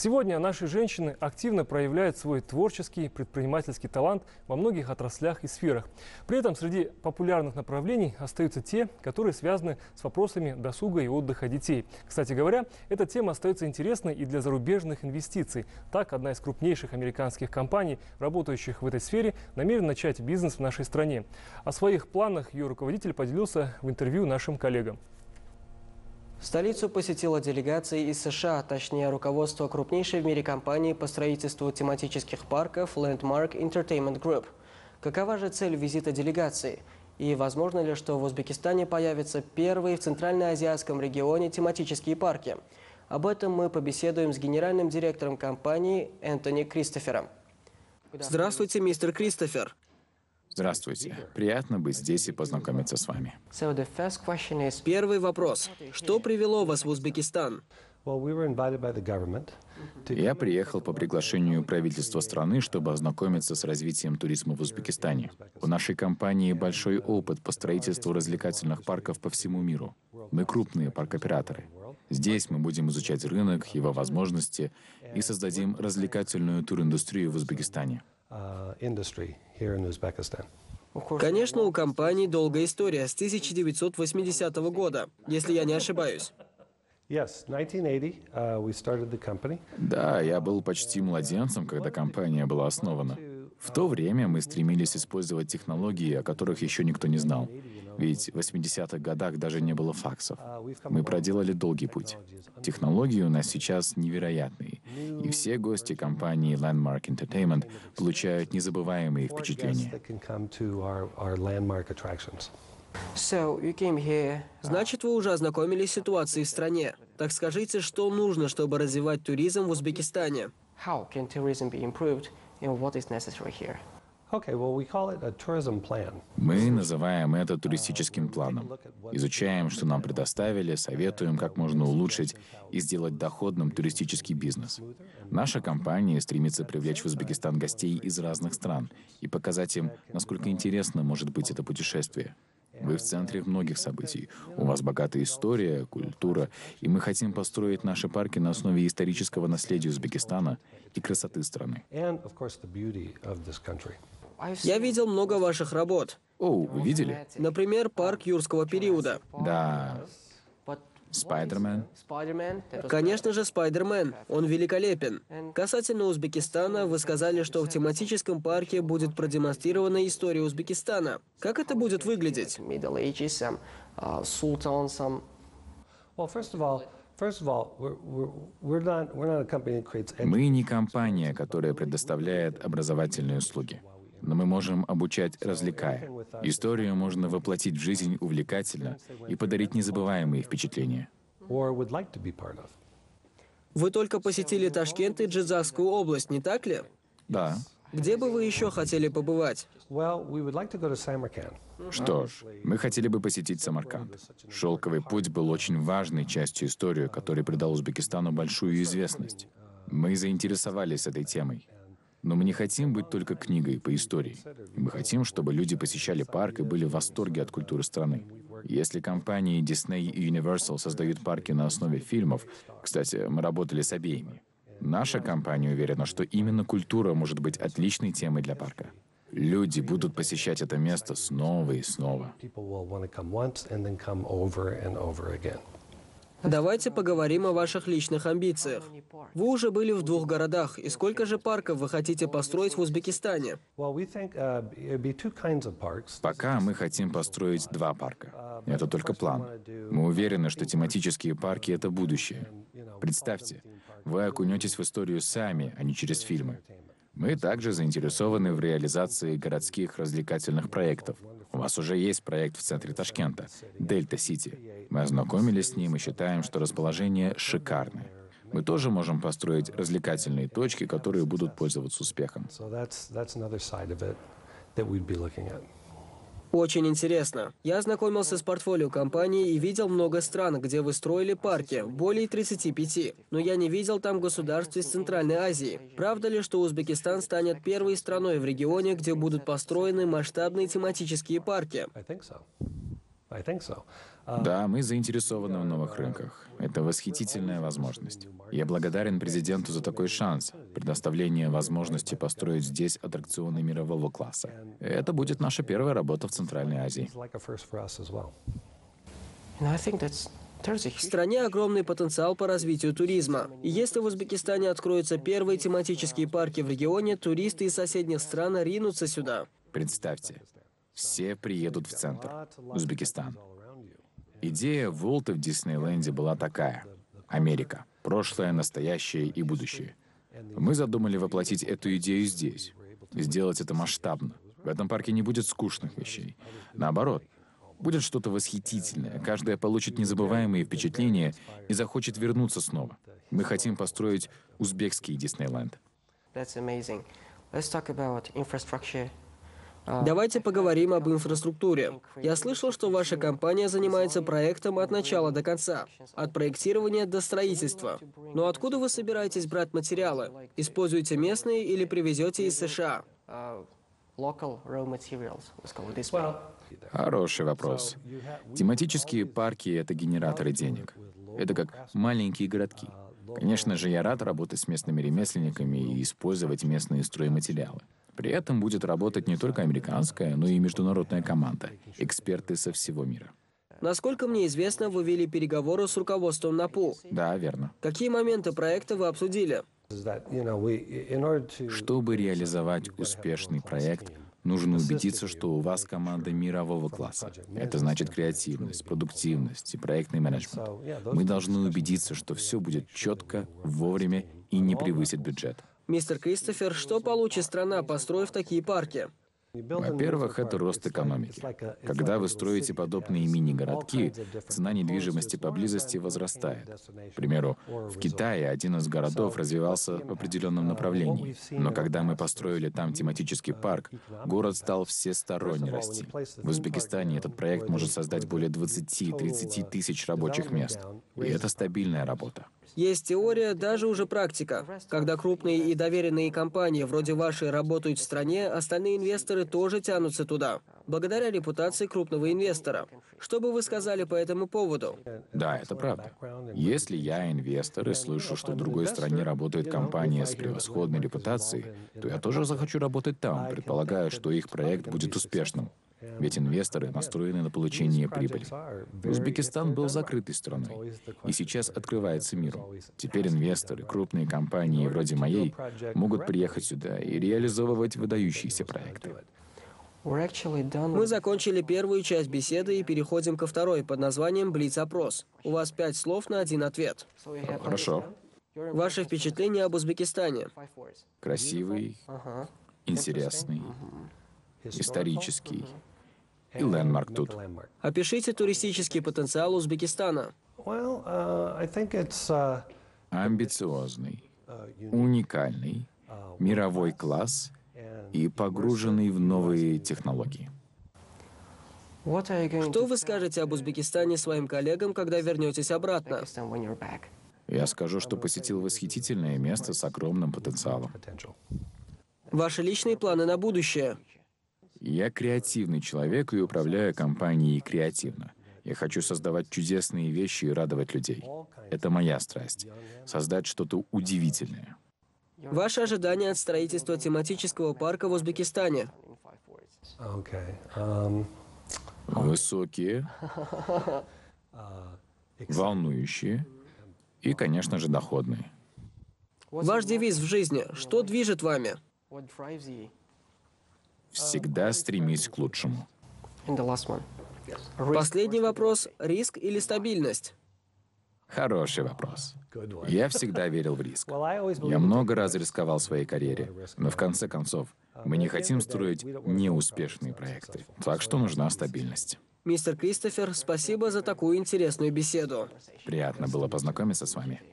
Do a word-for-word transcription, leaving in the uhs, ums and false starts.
Сегодня наши женщины активно проявляют свой творческий, предпринимательский талант во многих отраслях и сферах. При этом среди популярных направлений остаются те, которые связаны с вопросами досуга и отдыха детей. Кстати говоря, эта тема остается интересной и для зарубежных инвестиций. Так, одна из крупнейших американских компаний, работающих в этой сфере, намерена начать бизнес в нашей стране. О своих планах ее руководитель поделился в интервью нашим коллегам. Столицу посетила делегация из США, точнее руководство крупнейшей в мире компании по строительству тематических парков Landmark Entertainment Group. Какова же цель визита делегации? И возможно ли, что в Узбекистане появятся первые в центральноазиатском регионе тематические парки? Об этом мы побеседуем с генеральным директором компании Энтони Кристофером. Здравствуйте, мистер Кристофер. Здравствуйте. Приятно быть здесь и познакомиться с вами. Первый вопрос. Что привело вас в Узбекистан? Я приехал по приглашению правительства страны, чтобы ознакомиться с развитием туризма в Узбекистане. У нашей компании большой опыт по строительству развлекательных парков по всему миру. Мы крупные паркоператоры. Здесь мы будем изучать рынок, его возможности и создадим развлекательную туриндустрию в Узбекистане. Конечно, у компании долгая история с тысяча девятьсот восьмидесятого года, если я не ошибаюсь. Да, я был почти младенцем, когда компания была основана. В то время мы стремились использовать технологии, о которых еще никто не знал. Ведь в восьмидесятых годах даже не было факсов. Мы проделали долгий путь. Технологии у нас сейчас невероятные. И все гости компании Landmark Entertainment получают незабываемые впечатления. Значит, вы уже ознакомились с ситуацией в стране. Так скажите, что нужно, чтобы развивать туризм в Узбекистане? Мы называем это туристическим планом. Изучаем, что нам предоставили, советуем, как можно улучшить и сделать доходным туристический бизнес. Наша компания стремится привлечь в Узбекистан гостей из разных стран и показать им, насколько интересно может быть это путешествие. Вы в центре многих событий. У вас богатая история, культура, и мы хотим построить наши парки на основе исторического наследия Узбекистана и красоты страны. Я видел много ваших работ. О, вы видели? Например, парк юрского периода. Да. Спайдермен? Конечно же, Спайдермен. Он великолепен. Касательно Узбекистана, вы сказали, что в тематическом парке будет продемонстрирована история Узбекистана. Как это будет выглядеть? Мы не компания, которая предоставляет образовательные услуги. Но мы можем обучать, развлекая. Историю можно воплотить в жизнь увлекательно и подарить незабываемые впечатления. Вы только посетили Ташкент и Джизакскую область, не так ли? Да. Где бы вы еще хотели побывать? Что ж, мы хотели бы посетить Самарканд. Шелковый путь был очень важной частью истории, который придал Узбекистану большую известность. Мы заинтересовались этой темой. Но мы не хотим быть только книгой по истории. Мы хотим, чтобы люди посещали парк и были в восторге от культуры страны. Если компании Disney и Universal создают парки на основе фильмов, кстати, мы работали с обеими, наша компания уверена, что именно культура может быть отличной темой для парка. Люди будут посещать это место снова и снова. Давайте поговорим о ваших личных амбициях. Вы уже были в двух городах, и сколько же парков вы хотите построить в Узбекистане? Пока мы хотим построить два парка. Это только план. Мы уверены, что тематические парки — это будущее. Представьте, вы окунетесь в историю сами, а не через фильмы. Мы также заинтересованы в реализации городских развлекательных проектов. У вас уже есть проект в центре Ташкента — Дельта-Сити. Мы ознакомились с ним и считаем, что расположение шикарное. Мы тоже можем построить развлекательные точки, которые будут пользоваться успехом. Очень интересно. Я ознакомился с портфолио компании и видел много стран, где вы строили парки, более тридцати пяти. Но я не видел там государств из Центральной Азии. Правда ли, что Узбекистан станет первой страной в регионе, где будут построены масштабные тематические парки? Да, мы заинтересованы в новых рынках. Это восхитительная возможность. Я благодарен президенту за такой шанс — предоставление возможности построить здесь аттракционы мирового класса. Это будет наша первая работа в Центральной Азии. В стране огромный потенциал по развитию туризма. И если в Узбекистане откроются первые тематические парки в регионе, туристы из соседних стран ринутся сюда. Представьте, все приедут в центр, Узбекистан. Идея Волта в Диснейленде была такая: Америка, прошлое, настоящее и будущее. Мы задумали воплотить эту идею здесь, сделать это масштабно. В этом парке не будет скучных вещей. Наоборот, будет что-то восхитительное, каждая получит незабываемые впечатления и захочет вернуться снова. Мы хотим построить узбекский Диснейленд. Давайте поговорим об инфраструктуре. Я слышал, что ваша компания занимается проектом от начала до конца, от проектирования до строительства. Но откуда вы собираетесь брать материалы? Используете местные или привезете из США? Хороший вопрос. Тематические парки — это генераторы денег. Это как маленькие городки. Конечно же, я рад работать с местными ремесленниками и использовать местные стройматериалы. При этом будет работать не только американская, но и международная команда, эксперты со всего мира. Насколько мне известно, вы вели переговоры с руководством НАПУ. Да, верно. Какие моменты проекта вы обсудили? Чтобы реализовать успешный проект, нужно убедиться, что у вас команда мирового класса. Это значит креативность, продуктивность и проектный менеджмент. Мы должны убедиться, что все будет четко, вовремя и не превысит бюджет. Мистер Кристофер, что получит страна, построив такие парки? Во-первых, это рост экономики. Когда вы строите подобные мини-городки, цена недвижимости поблизости возрастает. К примеру, в Китае один из городов развивался в определенном направлении. Но когда мы построили там тематический парк, город стал всесторонне расти. В Узбекистане этот проект может создать более двадцати-тридцати тысяч рабочих мест. И это стабильная работа. Есть теория, даже уже практика. Когда крупные и доверенные компании вроде вашей работают в стране, остальные инвесторы тоже тянутся туда, благодаря репутации крупного инвестора. Что бы вы сказали по этому поводу? Да, это правда. Если я инвестор и слышу, что в другой стране работает компания с превосходной репутацией, то я тоже захочу работать там, предполагая, что их проект будет успешным. Ведь инвесторы настроены на получение прибыли. Узбекистан был закрытой страной, и сейчас открывается миру. Теперь инвесторы, крупные компании вроде моей, могут приехать сюда и реализовывать выдающиеся проекты. Мы закончили первую часть беседы и переходим ко второй под названием «Блиц-опрос». У вас пять слов на один ответ. Хорошо. Ваше впечатление об Узбекистане? Красивый, интересный, исторический. И лендмарк тут. Опишите туристический потенциал Узбекистана. Амбициозный, уникальный, мировой класс и погруженный в новые технологии. Что вы скажете об Узбекистане своим коллегам, когда вернетесь обратно? Я скажу, что посетил восхитительное место с огромным потенциалом. Ваши личные планы на будущее? Я креативный человек и управляю компанией креативно. Я хочу создавать чудесные вещи и радовать людей. Это моя страсть. Создать что-то удивительное. Ваши ожидания от строительства тематического парка в Узбекистане? Высокие, волнующие и, конечно же, доходные. Ваш девиз в жизни. Что движет вами? Всегда стремись к лучшему. Последний вопрос. Риск или стабильность? Хороший вопрос. Я всегда верил в риск. Я много раз рисковал в своей карьере, но в конце концов мы не хотим строить неуспешные проекты, так что нужна стабильность. Мистер Кристофер, спасибо за такую интересную беседу. Приятно было познакомиться с вами.